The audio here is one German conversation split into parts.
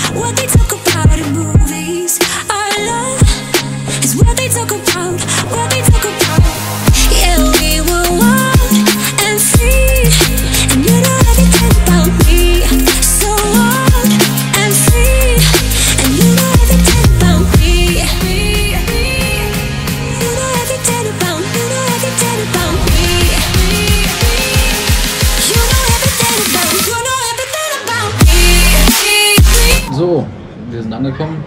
what they talk about in movies. Our love is what they talk about, what they talk about. Yeah, we were wild and free, and you know everything about me. So wild and free, and you know everything about me. You know everything about, you know everything about me. You know everything about, you know everything about me. So, wir sind angekommen.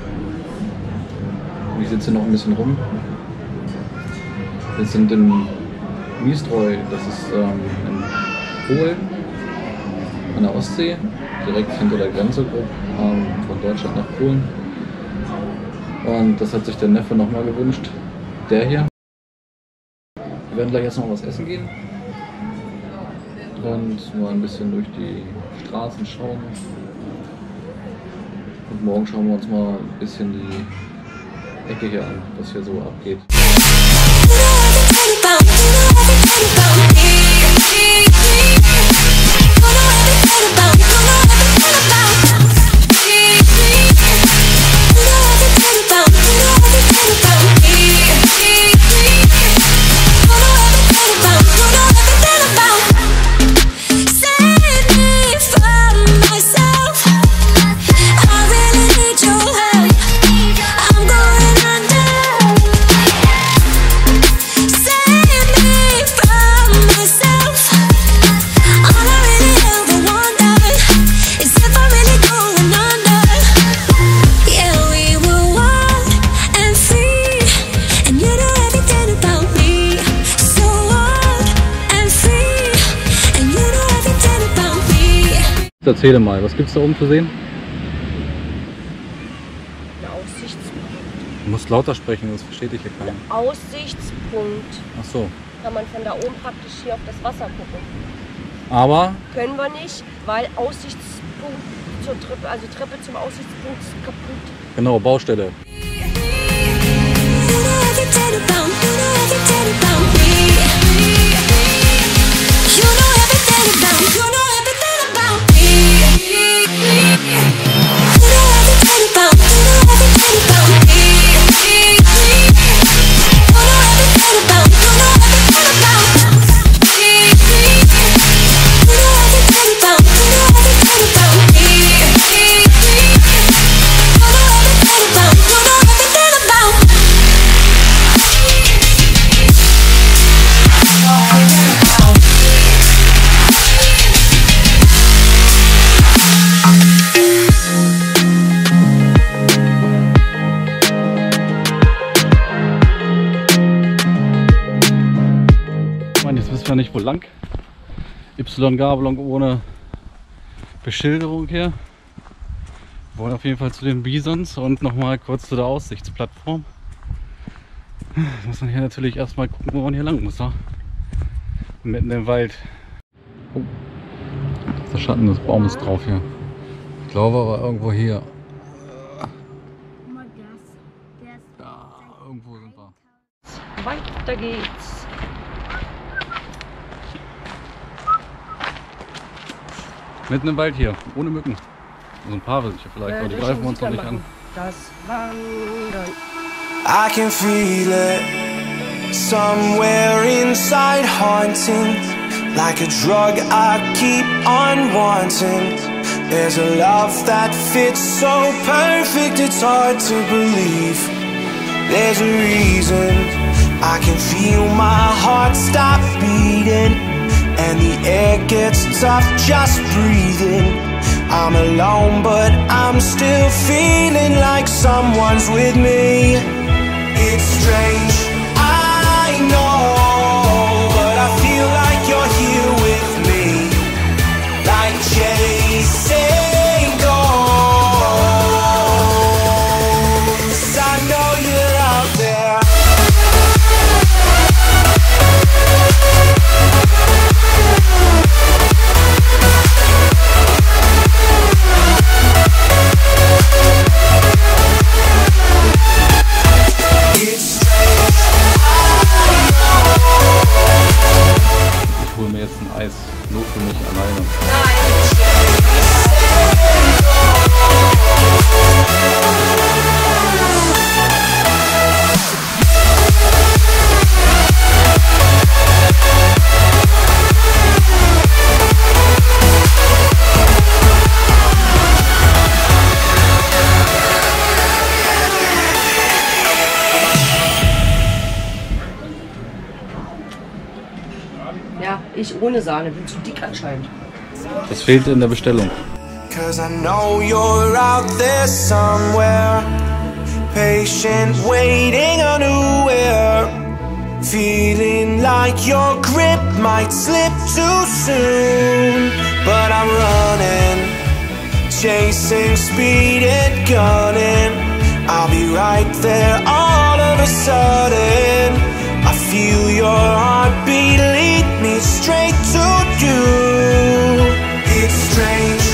Ich sitze noch ein bisschen rum. Wir sind in Mistroj, das ist in Polen, an der Ostsee, direkt hinter der Grenze von Deutschland nach Polen. Und das hat sich der Neffe nochmal gewünscht, der hier. Wir werden gleich jetzt noch was essen gehen und mal ein bisschen durch die Straßen schauen. Und morgen schauen wir uns mal ein bisschen die Ecke hier an, was hier so abgeht. Erzähle mal, was gibt es da oben zu sehen? Ein Aussichtspunkt. Du musst lauter sprechen, sonst versteht dich hier keiner. Ein Aussichtspunkt. Ach so. Kann man von da oben praktisch hier auf das Wasser gucken. Aber? Können wir nicht, weil Aussichtspunkt zur Treppe, also Treppe zum Aussichtspunkt ist kaputt. Genau, Baustelle. Jetzt wissen wir nicht, wo lang. Y-Gabelung ohne Beschilderung hier. Wir wollen auf jeden Fall zu den Bisons und nochmal kurz zu der Aussichtsplattform. Muss man hier natürlich erstmal gucken, wo man hier lang muss. Ne? Mitten im Wald. Oh, der Schatten des Baumes drauf hier. Ich glaube aber irgendwo hier. Da, irgendwo sind wir. Weiter geht's. Mitten im Wald hier, ohne Mücken. Also ein paar welche vielleicht, aber die greifen wir uns noch nicht an. Das Wandern. I can feel it somewhere inside, haunting like a drug I keep on wanting. There's a love that fits so perfect, it's hard to believe. There's a reason I can feel my heart stop beating, and the air gets tough just breathing. I'm alone but I'm still feeling like someone's with me. It's strange, I know, but I feel like you're here with me, like chasing ghosts. I know you're out there. It's strange. Ich ohne Sahne, bin zu dick anscheinend. Das fehlte in der Bestellung. 'Cause I know you're out there somewhere, patient, waiting unaware, feeling like your grip might slip too soon. But I'm running, chasing speed and gunning. I'll be right there all of a sudden. I feel your heartbeat lead me straight to you. It's strange